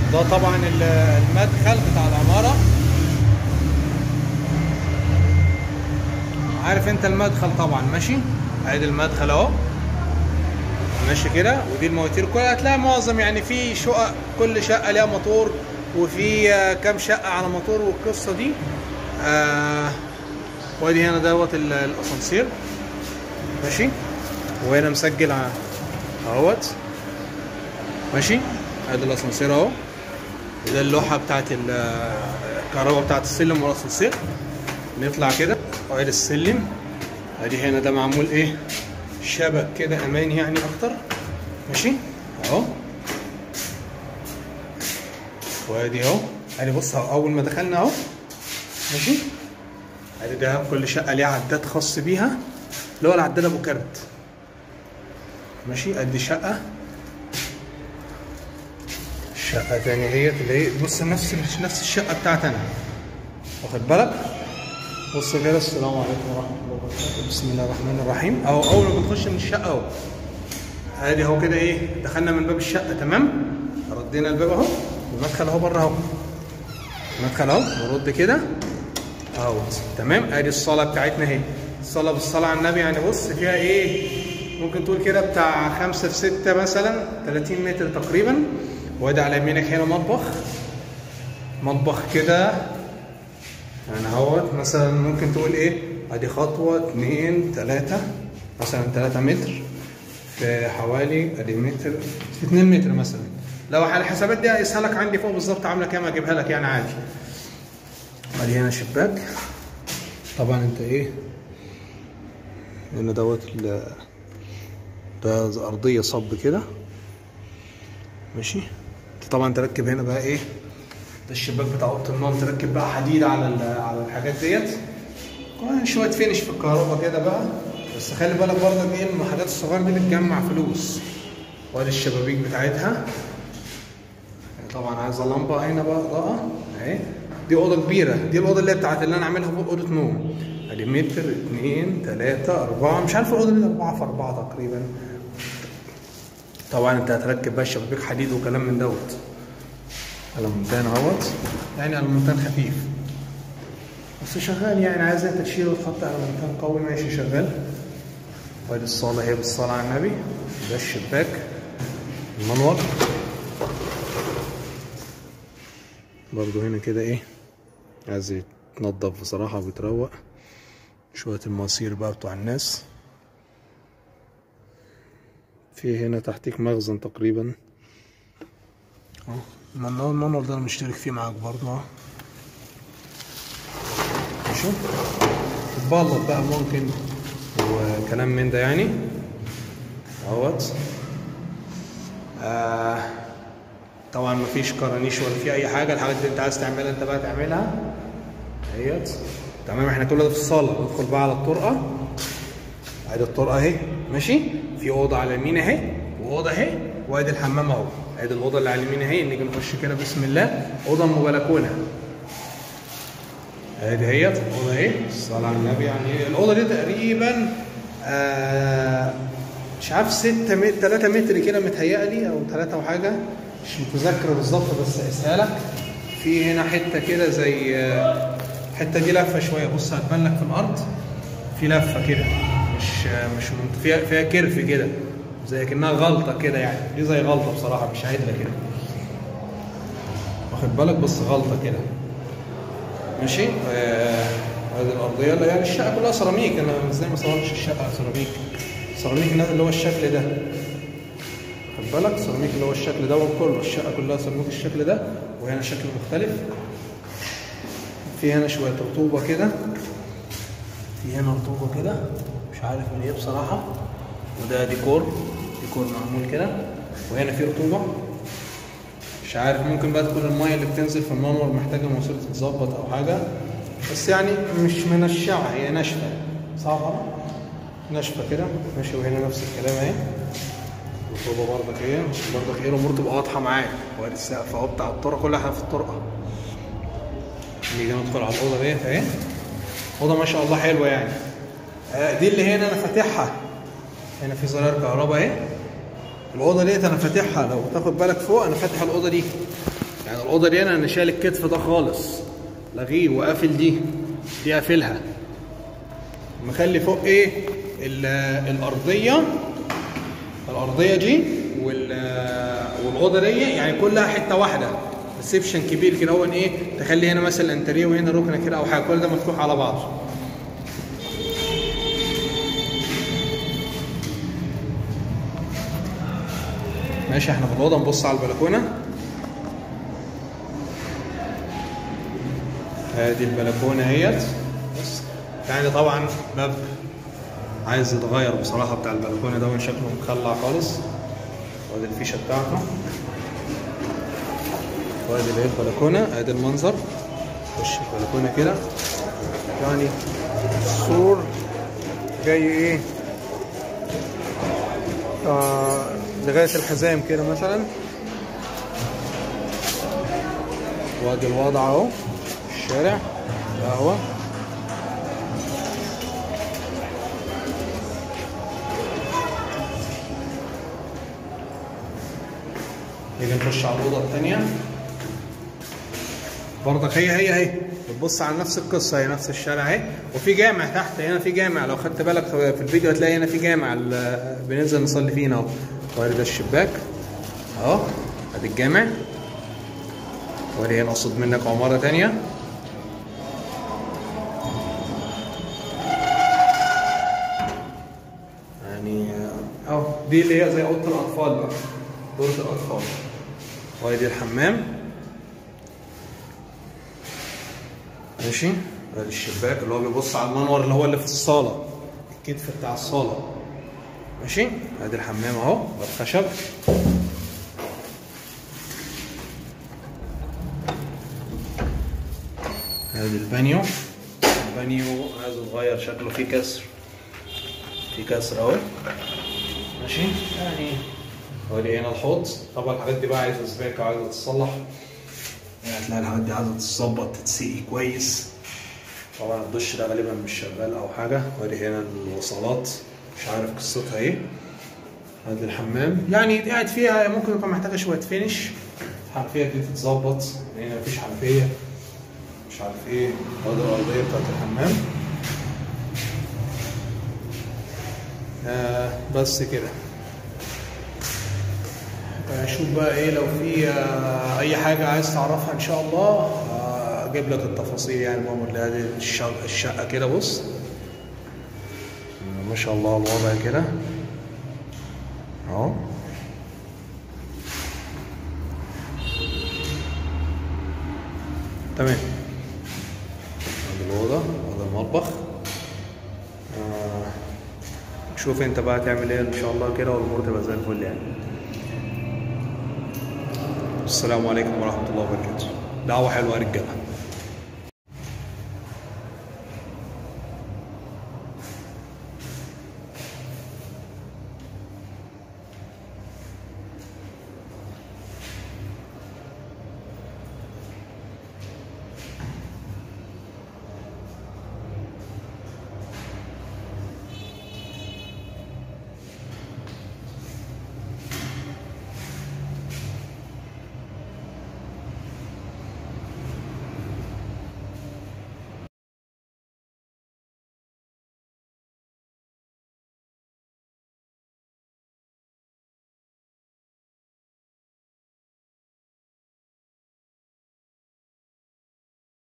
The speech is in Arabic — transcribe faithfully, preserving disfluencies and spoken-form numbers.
ده طبعا المدخل بتاع العمارة. عارف انت المدخل طبعا ماشي. ادي المدخل اهو ماشي كده. ودي المواتير كلها هتلاقي معظم يعني في شقق، كل شقة ليها موتور، وفي كام شقة على موتور والقصة دي. آه وادي هنا دوت الاسانسير ماشي. وهنا مسجل اهوت ماشي. ادي الاسانسير اهو. وده اللوحة بتاعت الكهرباء بتاعت السلم والاسانسير. نطلع كده وادي السلم. ادي هنا ده معمول ايه، شبك كده امان يعني اكتر ماشي اهو. وادي اهو. ادي بص اول ما دخلنا اهو ماشي. ادي ده كل شقه ليها عداد خاص بيها اللي هو العداد ابو كارت ماشي. ادي شقه شقه تانية اهيت اللي هي بص نفس نفس الشقه بتاعتي انا، واخد بالك. بص كده. السلام عليكم ورحمه الله وبركاته. بسم الله الرحمن الرحيم. اهو اول ما بنخش من الشقه اهو. ادي اهو كده ايه، دخلنا من باب الشقه تمام. ردينا الباب اهو. المدخل اهو بره اهو. المدخل اهو. نرد كده اهوت تمام. ادي الصاله بتاعتنا اهي. الصاله بالصلاه على النبي يعني بص فيها ايه، ممكن تقول كده بتاع خمسة في ستة مثلا، تلاتين متر تقريبا. وادي على يمينك هنا مطبخ. مطبخ كده يعني اهوت مثلا ممكن تقول ايه، ادي خطوه اتنين تلاته مثلا تلاته متر في حوالي ادي متر في اتنين متر مثلا. لو على الحسابات دي هيقيسها لك عندي فوق بالظبط عامله كام اجيبها لك يعني عادي. ادي هنا شباك طبعا. انت ايه هنا دوت ده ارضيه صب كده ماشي. طبعا تركب هنا بقى ايه، ده الشباك بتاع اوضه النوم. تركب بقى حديد على على الحاجات ديت. شويه فينش في الكهرباء كده بقى. بس خلي بالك برضك ايه، الحاجات الصغيره دي بتجمع فلوس. وادي الشبابيك بتاعتها طبعا عايزه لمبه هنا بقى اضاءه اهي. دي اوضه كبيره، دي الاوضه اللي هي بتاعت اللي انا عاملها فوق اوضه نوم. ادي متر اتنين تلاته اربعه، مش عارف الاوضه دي اربعه في اربعه تقريبا. طبعا انت هتركب بقى شبابيك حديد وكلام من دوت. المونتان اهوت يعني المونتان خفيف بس شغال يعني. عايز انت تشيله وتحط على مونتان قوي ماشي شغال. وادي الصاله هي بالصلاه على النبي. ده الشباك المنور برضو هنا كده ايه، عايز يتنضف بصراحه وبيتروق. شويه المواسير بقى بتوع الناس. في هنا تحتيك مخزن تقريبا اهو. المنور المنور ده انا مشترك فيه معاك برضو اهو ماشي. تتبلط بقى ممكن وكلام من ده يعني اهوت. آه طبعا مفيش كرانيش ولا في اي حاجه. الحاجات اللي انت عايز تعملها انت بقى تعملها اهيت تمام. احنا كل ده في الصاله. ندخل بقى على الطرقه. ادي الطرقه اهي ماشي. في اوضه على اليمين اهي واوضه اهي. وادي الحمام اهو. ادي الاوضه اللي على اليمين اهي. نيجي نخش كده بسم الله. اوضه ام بلكونه ادي اهيت. الاوضه اهي الصلاه على النبي. يعني الاوضه دي تقريبا آه مش عارف ستة متر تلاته متر كده متهيألي او تلاته وحاجه، مش متذكر بالظبط بس اقيسها لك. في هنا حته كده زي الحته دي لفه شويه. بص هتبان لك في الارض في لفه كده، مش مش فيها فيها كيرف كده زي كأنها غلطه كده يعني. دي زي غلطه بصراحه مش عدله كده، واخد بالك، بس غلطه كده ماشي. آه هذه الارضيه اللي يعني الشقه كلها سيراميك. انا ازاي ما صورتش الشقه سيراميك؟ سيراميك اللي هو الشكل ده، خد بالك. سيراميك اللي هو الشكل ده كله. الشقه كلها سيراميك الشكل ده. وهنا شكل مختلف. في هنا شويه رطوبه كده. في هنا رطوبه كده مش عارف من ايه بصراحه. وده ديكور ديكور معمول كده. وهنا في رطوبه مش عارف، ممكن بقى تكون الميه اللي بتنزل في المنور محتاجه مواسير تتظبط او حاجه. بس يعني مش منشعه، هي ناشفه صعبه ناشفه كده ماشي. وهنا نفس الكلام اهي. رطوبه برضك ايه برضك ايه. الامور تبقى واضحه معاك. وادي السقف اهو بتاع الطرقه كلها. احنا في الطرقه. نيجي ندخل على الاوضه ديت اهي. اوضه ما شاء الله حلوه يعني. آه دي اللي هنا انا فاتحها. هنا في زرار كهرباء اهي. الاوضه ديت انا فاتحها، لو تاخد بالك فوق انا فاتح الاوضه دي. يعني الاوضه دي انا شايل الكتف ده خالص لغيه وقافل دي دي قافلها، مخلي فوق ايه الارضيه الارضيه دي والاوضه دي يعني كلها حته واحده، ريسبشن كبير كده. هو ايه تخلي هنا مثلا انتريه وهنا ركنه كده او حاجه، كل ده مفتوح على بعضه. ماشي، احنا في الاوضه نبص على البلكونه. ادي البلكونه اهيت، بس يعني طبعا باب عايز يتغير بصراحه بتاع البلكونه ده، شكله مخلع خالص. وادي الفيشه بتاعته، وادي اللي هي البلكونه، ادي المنظر. خش البلكونه كده، يعني السور جاي ايه آه لغايه الحزام كده مثلا. وادي الوضع اهو، الشارع ده اهو. نيجي نخش على الاوضه الثانيه، برضك هي هي اهي بتبص على نفس القصه، هي نفس الشارع اهي، وفي جامع تحت هنا، في جامع لو خدت بالك في الفيديو هتلاقي هنا في جامع بننزل نصلي فيه اهو. وادي ده الشباك اهو، ادي الجامع. وادي هنا قصد منك عماره ثانيه. يعني اهو دي اللي هي زي اوضه الاطفال بقى، دورة الاطفال. وادي الحمام. ماشي، ادي الشباك اللي هو بيبص على المنور اللي هو اللي في الصاله، الكتف بتاع الصاله. ماشي، ادي الحمام اهو، باب خشب. ادي البانيو. البانيو عايز يتغير، شكله فيه كسر، فيه كسر اهو. ماشي، يعني ودي هنا الحوض. طبعا الحاجات دي بقى عايزه سباكه وعايزه تتصلح، يعني هتلاقي الحاجات دي عايزه تتظبط تتسقي كويس. طبعا الدش ده غالبا مش شغال او حاجه. ودي هنا الوصلات مش عارف قصتها ايه. ادي الحمام، يعني قاعد فيها ممكن يكون محتاجه شويه فينش. الحنفيه دي تتظبط، هنا مفيش حنفيه مش عارف ايه. وادي الارضيه بتاعت الحمام. آه بس كده. شوف بقى ايه لو في آه اي حاجه عايز تعرفها ان شاء الله آه اجيب لك التفاصيل. يعني المهم اللي هذه الشقه, الشقة كده بص ما شاء الله الوضع كده اهو. تمام، ادي الاوضه وده المطبخ. آه شوف انت بقى تعمل ايه ان شاء الله كده، والامور تبقى زي الفل يعني. السلام عليكم ورحمه الله وبركاته. دعوه حلوه يا رجاله.